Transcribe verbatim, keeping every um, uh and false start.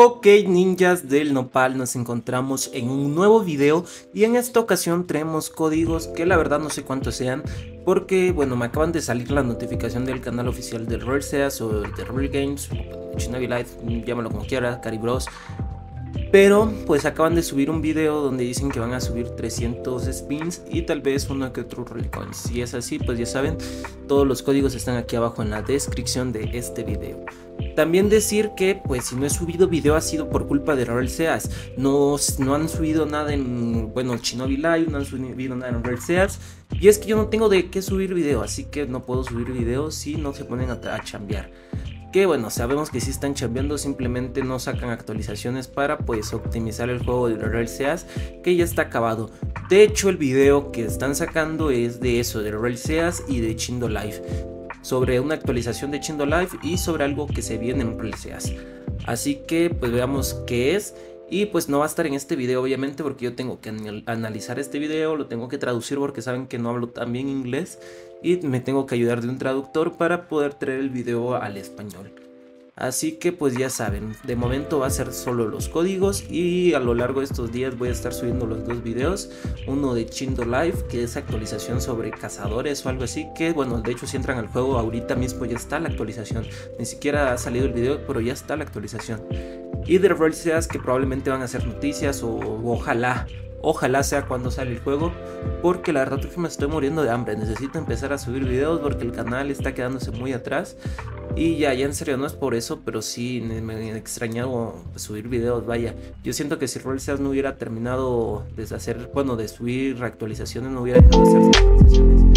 Ok, ninjas del nopal, nos encontramos en un nuevo video y en esta ocasión traemos códigos que la verdad no sé cuántos sean, porque bueno, me acaban de salir la notificación del canal oficial de RareSeas o de Rare Games, Shinobi Life, llámalo como quiera, Cari Bros. Pero pues acaban de subir un video donde dicen que van a subir trescientos spins y tal vez uno que otro Relicoins. Si es así, pues ya saben, todos los códigos están aquí abajo en la descripción de este video. También decir que pues si no he subido video ha sido por culpa de RareSeas. No, no han subido nada en, bueno, Shinobi Live, no han subido nada en RareSeas. Y es que yo no tengo de qué subir video, así que no puedo subir video si no se ponen a, a chambear. Que bueno, sabemos que si están chambeando, simplemente no sacan actualizaciones para pues optimizar el juego de RareSeas, que ya está acabado. De hecho, el video que están sacando es de eso, de RareSeas y de Shindo Life, sobre una actualización de Shindo Life y sobre algo que se viene en RareSeas. Así que pues veamos qué es. Y pues no va a estar en este video obviamente, porque yo tengo que analizar este video, lo tengo que traducir porque saben que no hablo tan bien inglés y me tengo que ayudar de un traductor para poder traer el video al español. Así que pues ya saben, de momento va a ser solo los códigos y a lo largo de estos días voy a estar subiendo los dos videos. Uno de Shindo Life, que es actualización sobre cazadores o algo así, que bueno, de hecho si entran al juego ahorita mismo ya está la actualización. Ni siquiera ha salido el video, pero ya está la actualización. Y de RareSeas, que probablemente van a hacer noticias o, o ojalá, ojalá sea cuando sale el juego, porque la verdad es que me estoy muriendo de hambre. Necesito empezar a subir videos porque el canal está quedándose muy atrás. Y ya, ya en serio, no es por eso, pero sí me he extrañado subir videos, vaya. Yo siento que si RareSeas no hubiera terminado de hacer, bueno, de subir actualizaciones, no hubiera dejado de hacer actualizaciones.